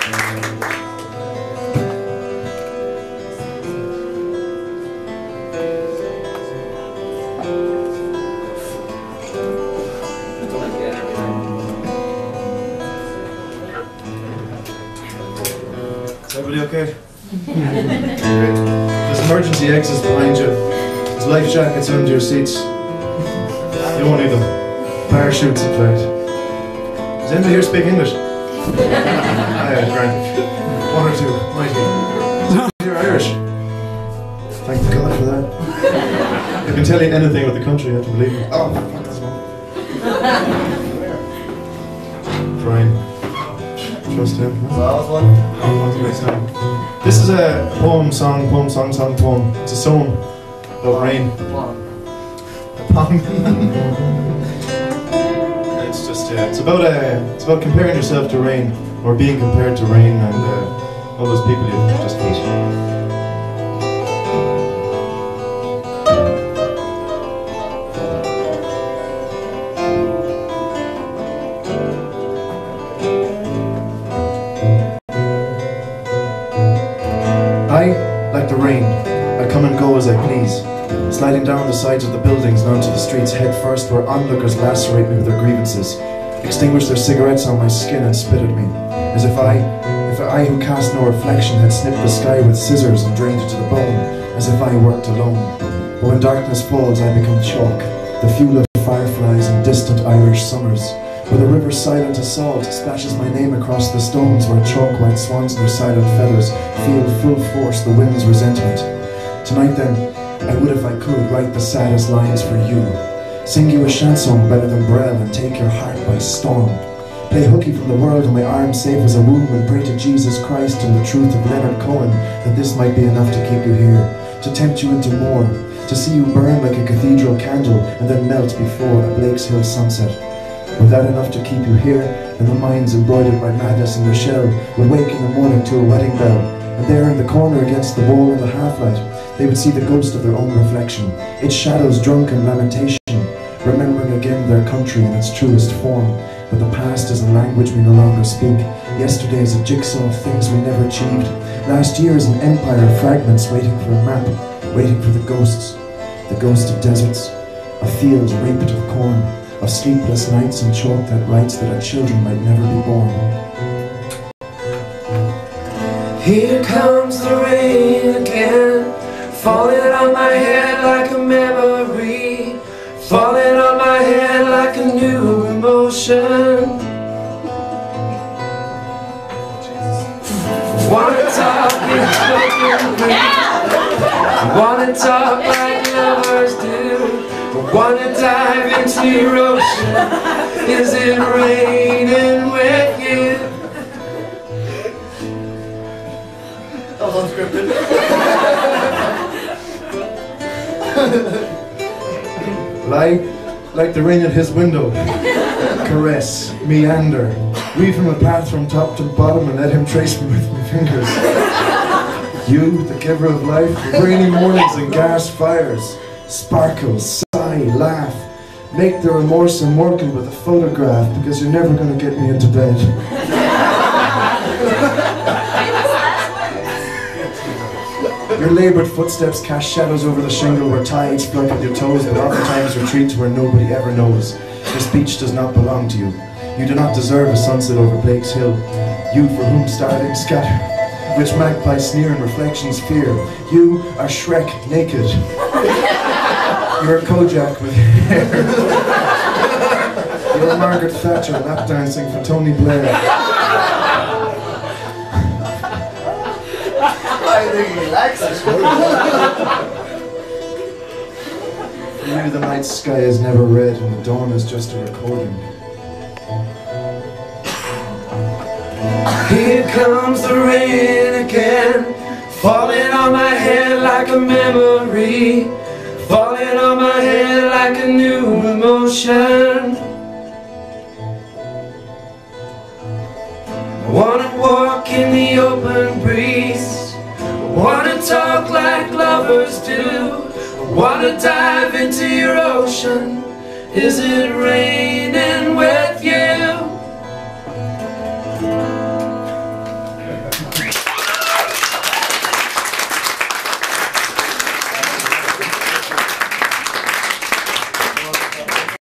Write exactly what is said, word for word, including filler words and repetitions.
Is everybody okay? There's emergency exits behind you. There's life jackets under your seats. You won't need them. Parachutes, in fact. Does anybody here speak English? Ah, yeah, grand. One or two, mighty. You're Irish. Thank God for that. I can tell you anything about the country, you have to believe me. Oh, fuck this one. Brian. Trust him. Huh? This is a poem, song, poem, song, song, poem. It's a song about rain. A poem. It's just, uh, it's about uh, it's about comparing yourself to rain, or being compared to rain, and uh, all those people you just hate. I, like the rain, I come and go as I please, sliding down the sides of the buildings and onto the streets head first, where onlookers lacerate me with their grievances, extinguish their cigarettes on my skin and spit at me, as if I, if I who cast no reflection had snipped the sky with scissors and drained it to the bone, as if I worked alone. But when darkness falls I become chalk, the fuel of fireflies in distant Irish summers, where the river's silent assault splashes my name across the stones, where chalk-white swans and their silent feathers feel full force the wind's resentment. Tonight then, I would if I could write the saddest lines for you, sing you a chanson better than Brel and take your heart by storm, play hooky from the world on my arm safe as a womb, and pray to Jesus Christ and the truth of Leonard Cohen that this might be enough to keep you here, to tempt you into more, to see you burn like a cathedral candle and then melt before a Blake's Hill sunset. Were that enough to keep you here, and the minds embroidered by madness and Rochelle would wake in the morning to a wedding bell, and there in the corner against the wall in the half-light they would see the ghost of their own reflection, its shadows drunk in lamentation, remembering again their country in its truest form. But the past is a language we no longer speak. Yesterday is a jigsaw of things we never achieved. Last year is an empire of fragments waiting for a map, waiting for the ghosts, the ghosts of deserts, of fields raped of corn, of sleepless nights and chalk that writes that our children might never be born. Here comes the rain again, falling on my head like a memory, falling on my head like a new emotion. Wanna talk in spoken breeze, wanna talk like lovers do, wanna dive into your ocean. Is it raining with you? That was unscripted. Lie like the rain at his window. Caress, meander, weave him a path from top to bottom and let him trace me with my fingers. You, the giver of life, rainy mornings and gas fires, sparkle, sigh, laugh, make the remorse immortal with a photograph, because you're never going to get me into bed. Your laboured footsteps cast shadows over the shingle where tides flood with your toes, but oftentimes retreat to where nobody ever knows. This beach does not belong to you. You do not deserve a sunset over Blake's Hill. You for whom starlings scatter, which magpie sneer and reflections fear. You are Shrek naked. You're a Kojak with hair. You're Margaret Thatcher lap dancing for Tony Blair. I think he likes it. For you the night sky is never red and the dawn is just a recording. Here comes the rain again, falling on my head like a memory, falling on my head like a new emotion. I wanna walk in the open breeze, I wanna talk like lovers do, I wanna dive into your ocean. Is it raining with